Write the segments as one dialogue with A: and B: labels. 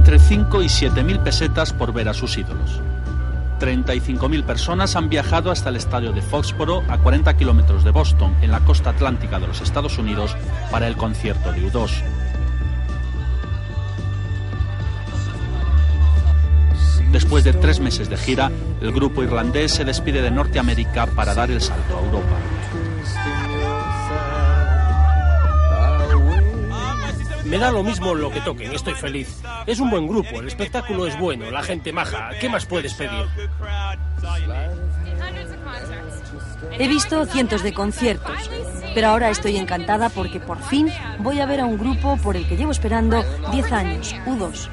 A: entre 5 y 7.000 pesetas por ver a sus ídolos. 35.000 personas han viajado hasta el estadio de Foxboro, a 40 kilómetros de Boston, en la costa atlántica de los Estados Unidos, para el concierto de U2. Después de 3 meses de gira, el grupo irlandés se despide de Norteamérica para dar el salto a Europa.
B: Me da lo mismo lo que toquen, estoy feliz. Es un buen grupo, el espectáculo es bueno, la gente maja. ¿Qué más puedes pedir?
C: He visto cientos de conciertos, pero ahora estoy encantada porque por fin voy a ver a un grupo por el que llevo esperando 10 años, U2.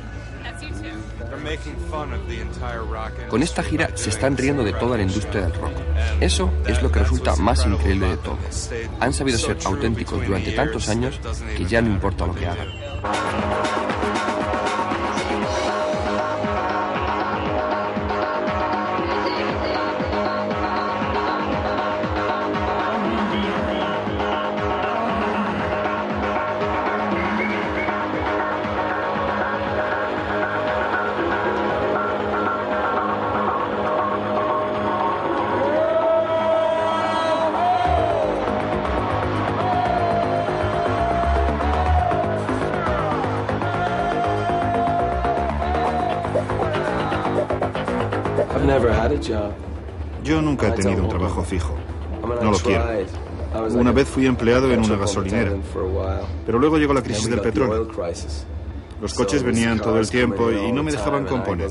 D: Con esta gira se están riendo de toda la industria del rock. Eso es lo que resulta más increíble de todo. Han sabido ser auténticos durante tantos años que ya no importa lo que hagan.
E: Yo nunca he tenido un trabajo fijo. No lo quiero. Una vez fui empleado en una gasolinera, pero luego llegó la crisis del petróleo. Los coches venían todo el tiempo y no me dejaban componer.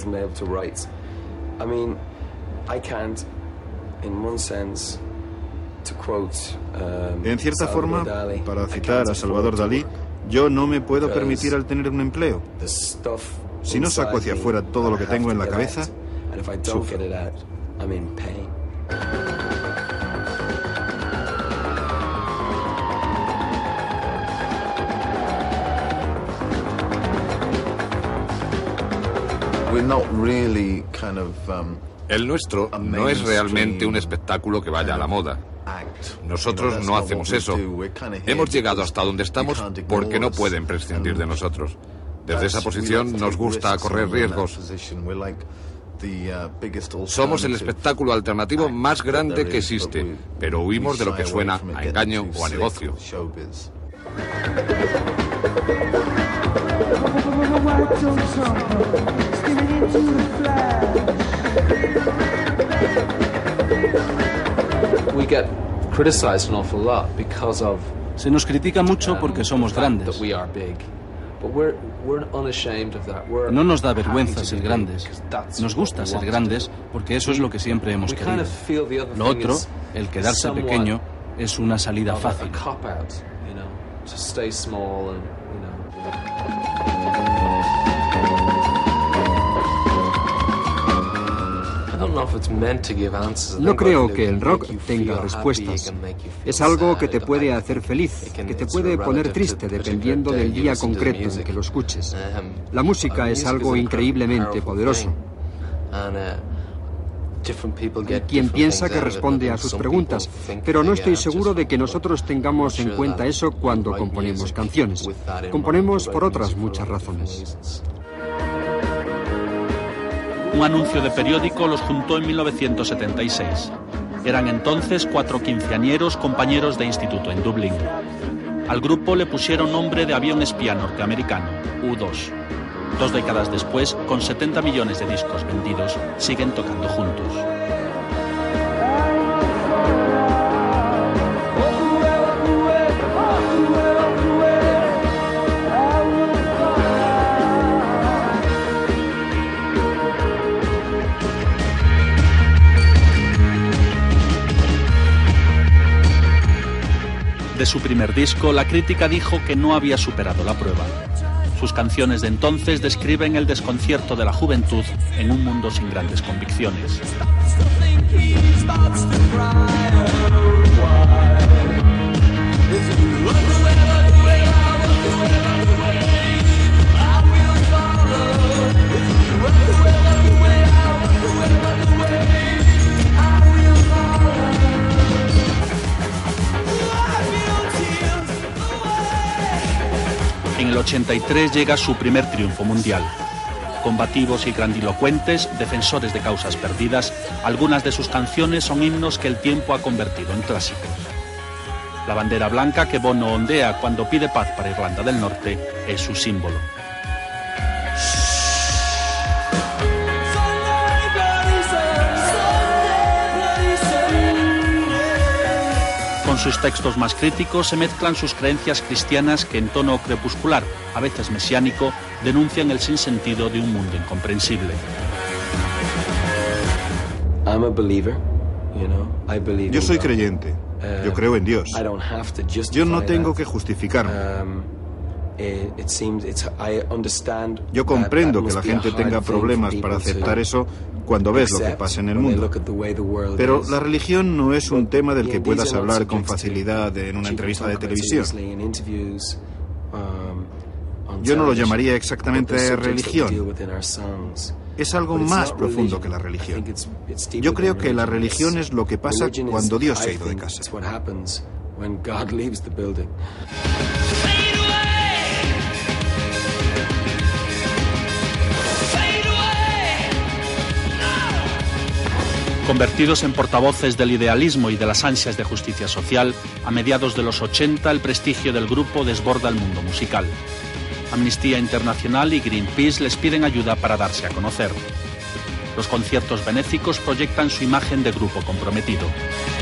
E: En cierta forma, para citar a Salvador Dalí, yo no me puedo permitir al tener un empleo. Si no saco hacia afuera todo lo que tengo en la cabeza, sufro.
F: El nuestro no es realmente un espectáculo que vaya a la moda. Nosotros no hacemos eso. Hemos llegado hasta donde estamos porque no pueden prescindir de nosotros. Desde esa posición nos gusta correr riesgos. Somos el espectáculo alternativo más grande que existe, pero huimos de lo que suena a engaño o a negocio.
G: Se nos critica mucho porque somos grandes. No nos da vergüenza ser grandes. Nos gusta ser grandes porque eso es lo que siempre hemos querido. Lo otro, el quedarse pequeño, es una salida fácil.
H: No creo que el rock tenga respuestas. Es algo que te puede hacer feliz, que te puede poner triste dependiendo del día concreto en que lo escuches. La música es algo increíblemente poderoso. Hay quien piensa que responde a sus preguntas, pero no estoy seguro de que nosotros tengamos en cuenta eso cuando componemos canciones. Componemos por otras muchas razones.
A: Un anuncio de periódico los juntó en 1976. Eran entonces 4 quinceañeros compañeros de instituto en Dublín. Al grupo le pusieron nombre de avión espía norteamericano, U2. 2 décadas después, con 70 millones de discos vendidos, siguen tocando juntos. De su primer disco, la crítica dijo que no había superado la prueba. Sus canciones de entonces describen el desconcierto de la juventud en un mundo sin grandes convicciones. En el 83 llega su primer triunfo mundial. Combativos y grandilocuentes, defensores de causas perdidas, algunas de sus canciones son himnos que el tiempo ha convertido en clásicos. La bandera blanca que Bono ondea cuando pide paz para Irlanda del Norte es su símbolo. Con sus textos más críticos se mezclan sus creencias cristianas que en tono crepuscular, a veces mesiánico, denuncian el sinsentido de un mundo incomprensible.
E: Yo soy creyente. Yo creo en Dios. Yo no tengo que justificarme. Yo comprendo que la gente tenga problemas para aceptar eso cuando ves lo que pasa en el mundo. Pero la religión no es un tema del que puedas hablar con facilidad en una entrevista de televisión. Yo no lo llamaría exactamente religión. Es algo más profundo que la religión. Yo creo que la religión es lo que pasa cuando Dios se ha ido de casa.
A: Convertidos en portavoces del idealismo y de las ansias de justicia social, a mediados de los 80 el prestigio del grupo desborda el mundo musical. Amnistía Internacional y Greenpeace les piden ayuda para darse a conocer. Los conciertos benéficos proyectan su imagen de grupo comprometido.